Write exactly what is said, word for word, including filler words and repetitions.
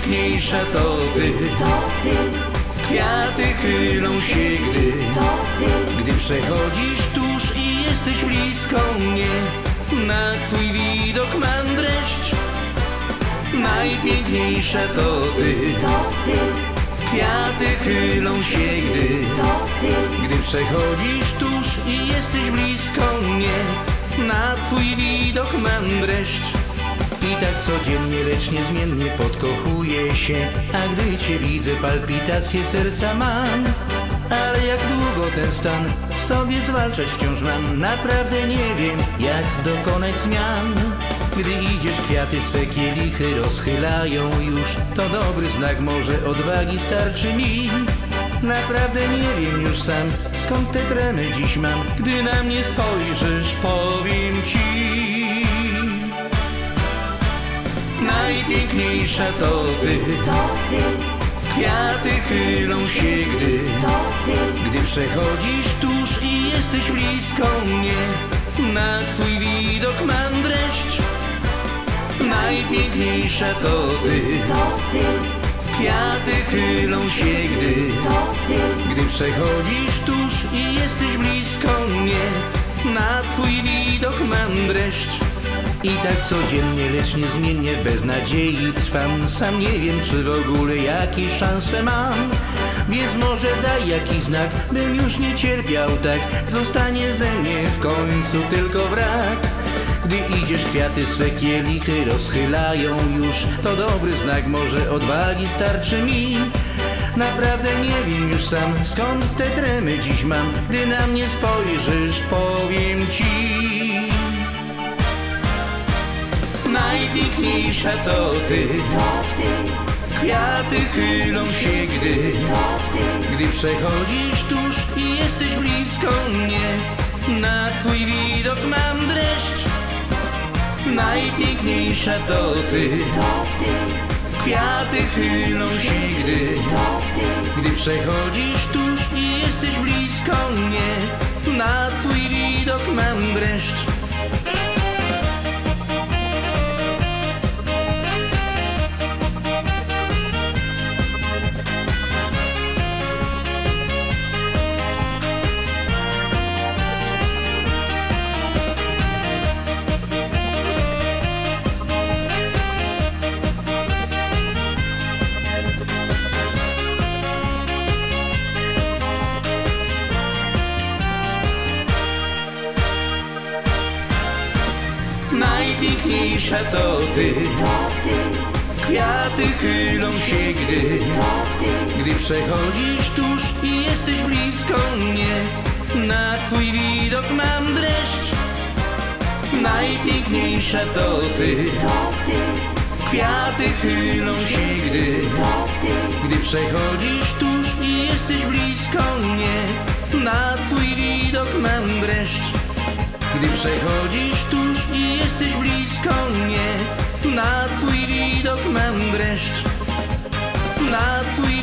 Najpiękniejsza to ty, kwiaty chylą się, gdy Gdy przechodzisz tuż i jesteś blisko mnie, na twój widok mam dreszcz. Najpiękniejsza to ty, kwiaty chylą się, gdy Gdy przechodzisz tuż i jesteś blisko mnie, na twój widok mam dreszcz. I tak codziennie, lecz niezmiennie podkochuję się, a gdy cię widzę, palpitacje serca mam. Ale jak długo ten stan w sobie zwalczać wciąż mam, naprawdę nie wiem, jak dokonać zmian. Gdy idziesz, kwiaty swe kielichy rozchylają już, to dobry znak, może odwagi starczy mi. Naprawdę nie wiem już sam, skąd te tremy dziś mam. Gdy na mnie spojrzysz, powiem ci. Najpiękniejsza to ty, kwiaty chylą się, gdy Gdy przechodzisz tuż i jesteś blisko mnie, na twój widok mam dreszcz. Najpiękniejsza to ty, kwiaty chylą się, gdy Gdy przechodzisz tuż i jesteś blisko mnie, na twój widok mam dreszcz. I tak codziennie, lecz niezmiennie w beznadziei trwam. Sam nie wiem, czy w ogóle jakieś szanse mam. Więc może daj jakiś znak, bym już nie cierpiał tak. Zostanie ze mnie w końcu tylko wrak. Gdy idziesz, kwiaty swe kielichy rozchylają już, to dobry znak, może odwagi starczy mi. Naprawdę nie wiem już sam, skąd te tremy dziś mam. Gdy na mnie spojrzysz, powiem ci. Najpiękniejsza to ty, kwiaty chylą się, gdy Gdy przechodzisz tuż i jesteś blisko mnie, na twój widok mam dreszcz. Najpiękniejsza to ty, kwiaty chylą się, gdy Gdy przechodzisz tuż i jesteś blisko mnie, na twój widok mam dreszcz. Najpiękniejsza to ty, kwiaty chylą się, gdy Gdy przechodzisz tuż i jesteś blisko mnie, na twój widok mam dreszcz. Najpiękniejsza to ty, kwiaty chylą się, gdy Gdy przechodzisz tuż i jesteś blisko mnie, na twój widok mam dreszcz. Gdy przechodzisz tuż i jesteś blisko mnie, na twój widok mam dreszcz. Na twój